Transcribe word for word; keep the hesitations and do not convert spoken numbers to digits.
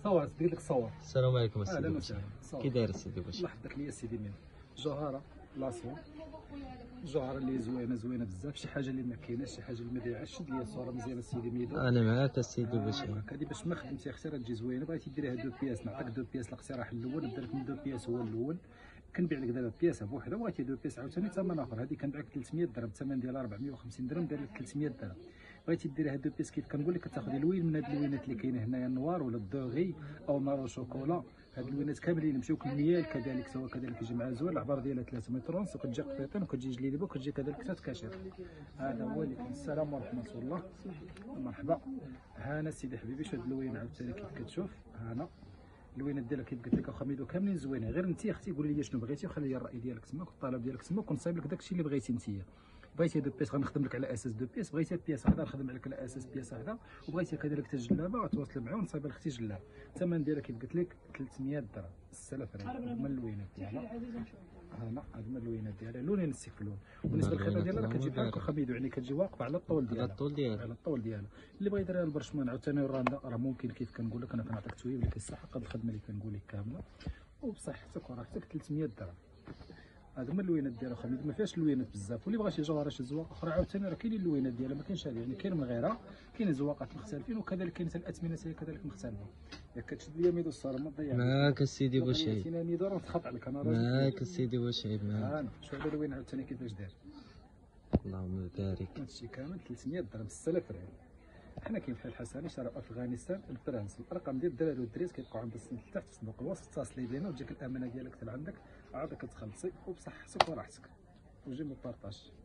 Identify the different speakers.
Speaker 1: صور دير لك صور.
Speaker 2: السلام عليكم
Speaker 1: اهلا
Speaker 2: السيدي
Speaker 1: وسهلا.
Speaker 2: باشا. كي داير السيدي باشا؟
Speaker 1: الله يحفظك ليا السيدي مين جوهره لاصون، جوهره اللي زوينه زوينه بزاف، شي حاجه اللي ما كايناش، شي حاجه اللي ما بيعش. شد ليا الصوره مزيانه السيدي ميدو.
Speaker 2: انا معاك السيدي باشا.
Speaker 1: آه هذه باش ما خدمتي اختي راه تجي زوينه. بغيتي ديريها دو بياس نعطيك دو بياس الاقتراح الاول، نبدا لك من دو بياس هو الاول. كنبيع لك دابا بياسه بوحده، بغيتي دو بياس عاوتاني ثمن اخر. هذه كنبيع لك ثلاثمية درهم، الثمن ديالها أربعمية وخمسين درهم، داير لك ثلاثمية درهم. بغيتي ديريها دو بيس كيف كنقول لك كتاخذي لوين من هاد اللوينات اللي كاينه هنايا، النوار ولا الدوغي او مارو شوكولا. هاد اللوينات كاملين يمشيوك الميال كذلك، سواء كذلك يجي مع الزوال. العبار ديالها ثلاثة متر ونص، وكتجي قطيطين وكتجي جليلبه وكتجي كذلك ثلاث كاشير. هذا هو اللي كاين. السلام ورحمه الله. مرحبا. هانا سيدي حبيبي، شوف هاد اللوين عاوتاني كيف كتشوف. هانا اللوينات ديالها كيف قلت لك اخا ميدو كاملين زوينين. غير انت اختي قولي لي شنو بغيتي وخلي لي الراي ديالك تماك والطلب ديالك تماك، ونصايب لك داكشي اللي بغيتي انت. بغيتي دو بيس غنخدم لك على اساس دو بيس، بغيتي بياس وحده نخدم عليك على اساس بياس وحده، وبغيتي كذلك حتى جلابه غتواصل معايا ونصايب لك اختي جلابه. الثمن ديالها كيف قلت لك ثلاثمية درهم. السلف راه هما اللوينات ديالها. هنا هما اللوينات ديالها لونين السيفلون. بالنسبه للخيطه ديالها راه كتجي بحال خميدو، يعني كتجي واقفه على الطول ديالها.
Speaker 2: على الطول ديالها
Speaker 1: على الطول ديالها. اللي بغى يديرها البرشمان عاوتاني الراندا راه ممكن كيف كنقول لك انا كنعطيك تويب اللي كيستحق هاد الخدمه اللي كنقول لك كامله وبصحتك وراحتك. ثلاثمية درهم. هادو هما اللوينات ديالها خميدو، ما فيهاش اللوينات بزاف. واللي بغى شي جوهره شي زواق اخرى عاوتاني راه كاينين اللوينات ديالها، ما كاينش هذه يعني كاين من غيرها، كاين زواقات مختلفين وكذلك كاين حتى الاثمنه هي كذلك مختلفه. ياك كتشد ليا ميدو الصار ما تضيعش.
Speaker 2: معاك السيدي بوشعيب.
Speaker 1: انا ميدو راه تخاف عليك انا راجل.
Speaker 2: معاك السيدي بوشعيب معاك.
Speaker 1: ها شوف هذا اللوين عاوتاني كيفاش داير.
Speaker 2: اللهم بارك.
Speaker 1: هادشي كامل ثلاثمية درهم. ستة آلاف ريال. حنا كاين بحال الحسني شراء افغانستان الفرنسي. الارقام ديال الدراري والدريس كيبقاو عند السن تحت في صندوق الوصف. اتصلي بينا وتجيك الامانه ديالك حتى لعندك، عاد كتخلصي وبصحتك وراحتك وجي مو بارطاج.